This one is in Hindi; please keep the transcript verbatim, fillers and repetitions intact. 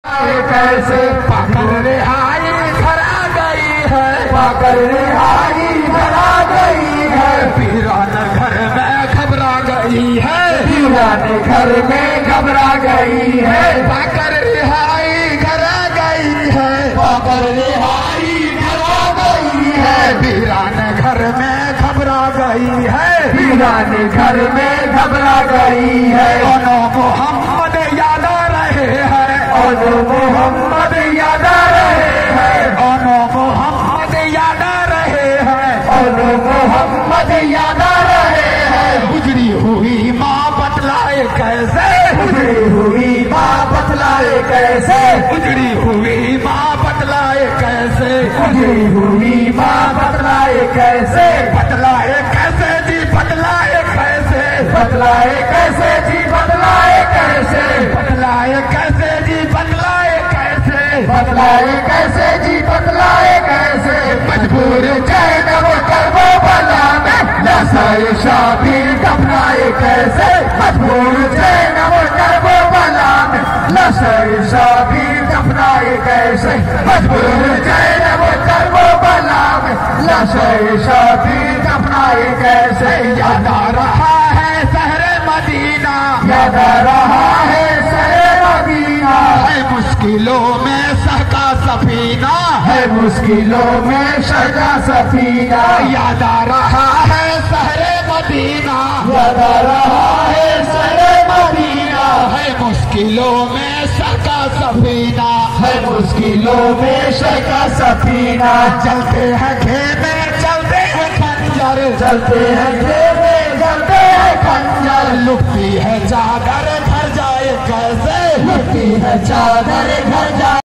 कैसे पाकर रिहाई घर आ गई है, पाकर रिहाई घर आ गई है। वीरान घर में घबरा गई है, वीरान घर में घबरा गई है। पाकर रिहाई घर आ गई है, पाकर रिहाई घर आ गई है। वीरान घर में घबरा गई है, वीरान घर में घबरा गई है। दोनों मोहम्मद याद आ रहे हैं, और मोहम्मद याद आ रहे हैं, और मोहम्मद याद आ रहे हैं, और मोहम्मद याद आ रहे हैं। गुजरी हुई माँ बतलाए कैसे, गुजरी हुई माँ बतलाए कैसे, गुजरी हुई माँ बतलाए कैसे, गुजरी हुई माँ बतलाए कैसे। बतलाए कैसे जी, बतलाए कैसे, बतलाए कैसे जी, बतलाए कैसे, बतलाए कैसे जी, बतलाए कैसे, बतलाए कैसे जी, बतलाए कैसे। मजबूर जैनब करबो बला में नसर शाबीर दफनाए कैसे, मजबूर जैनब करबो बला में नसर शाबीर दफनाए कैसे, मजबूर जैनब करबो बला में नसर शाबीर दफनाए कैसे। याद आ रहा है शहरे मदीना, याद आ रहा है शहरे मदीना। है मुश्किलों में सहका सफीना, है मुश्किलों में सहका सफीना। याद आ रहा है शहरे मदीना, याद आ रहा है शहरे मदीना। है मुश्किलों में सहका सफीना, है मुश्किलों में सहका सफीना। चलते हैं खेमे चलते हैं खंजर, चलते हैं खेमे चलते हैं खंजर। लुटती है चादर घर जाए कैसे, लुटती है चादर घर